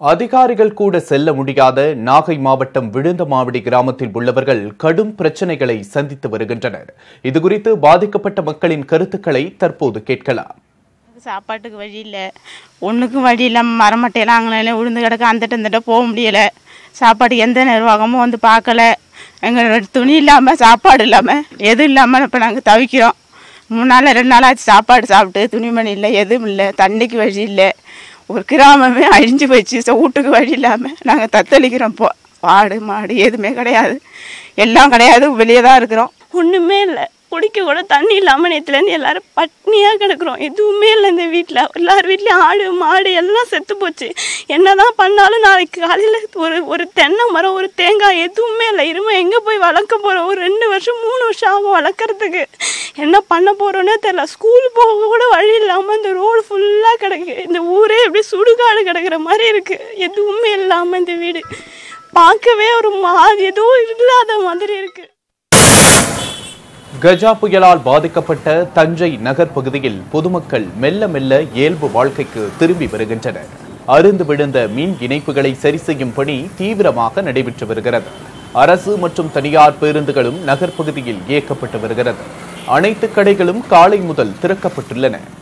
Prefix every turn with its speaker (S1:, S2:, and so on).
S1: அதிகாரிகள் கூட செல்ல முடியாத நாகை மாவட்டம் விழுந்தமாவடி கிராமத்தில் உள்ளவர்கள் கடும் பிரச்சனைகளை சந்தித்து வருகின்றனர். இதுகுறித்து பாதிக்கப்பட்ட மக்களின் கருத்துக்களை தற்போது கேட்கலாம்.
S2: சாப்பாட்டுக்கு வழி இல்லை, ஒன்றுக்கும் வழி இல்லாமல் மரமட்டையெல்லாம் அங்கே விழுந்து கிடக்க, அந்தட்ட போக முடியலை. சாப்பாடு எந்த நிர்வாகமும் வந்து பார்க்கல. எங்கள் துணி இல்லாமல், சாப்பாடு இல்லாமல், எதுவும் இல்லாமல் இப்போ நாங்கள் தவிக்கிறோம். 3 நாள் 2 நாள் ஆச்சு சாப்பாடு சாப்பிட்டு. துணிமணி இல்லை, எதுவும் இல்லை, தண்ணிக்கு வழி இல்லை. ஒரு கிராமமே அழிஞ்சு போயிடுச்சு. வீட்டுக்கு வழி இல்லாமல் நாங்கள் தத்தளிக்கிறோம். இப்போ ஆடு மாடு எதுவுமே கிடையாது, எல்லாம் கிடையாது. வெளியே தான் இருக்கிறோம். ஒன்றுமே இல்லை, குடிக்க கூட தண்ணி இல்லாமல் நேற்றுலேருந்து எல்லோரும் பட்னியாக கிடக்குறோம். எதுவுமே இல்லை இந்த வீட்டில். எல்லார் வீட்லேயும் ஆடு மாடு எல்லாம் செத்து போச்சு. என்ன தான் பண்ணாலும் நாளைக்கு காலையில் ஒரு தென்னை மரம், ஒரு தேங்காய் எதுவுமே இல்லை. இருமை எங்கே போய் வளர்க்க போகிறோம்? ஒரு 2 வருஷம் 3 வருஷம் ஆகும் வளர்க்குறதுக்கு. என்ன பண்ண போகிறோன்னே தெரியல. ஸ்கூல் போக கூட வழி இல்லாமல் இந்த ரோடு ஃபுல்லாக கிடக்கு. இந்த ஊரே எப்படி சுடுகாடு கிடக்கிற மாதிரி இருக்குது. எதுவுமே இல்லாமல் இந்த வீடு பார்க்கவே ஒரு மாதிரி ஏதோ இல்லாத மாதிரி இருக்குது.
S1: கஜா புயலால் பாதிக்கப்பட்ட தஞ்சை நகர் பகுதியில் பொதுமக்கள் மெல்ல மெல்ல இயல்பு வாழ்க்கைக்கு திரும்பி வருகின்றனர். அருந்து விழுந்த மின் இணைப்புகளை சரி செய்யும் பணி தீவிரமாக நடைபெற்று வருகிறது. அரசு மற்றும் தனியார் பேருந்துகளும் நகர் பகுதியில் இயக்கப்பட்டு வருகிறது. அனைத்து கடைகளும் காலை முதல் திறக்கப்பட்டுள்ளன.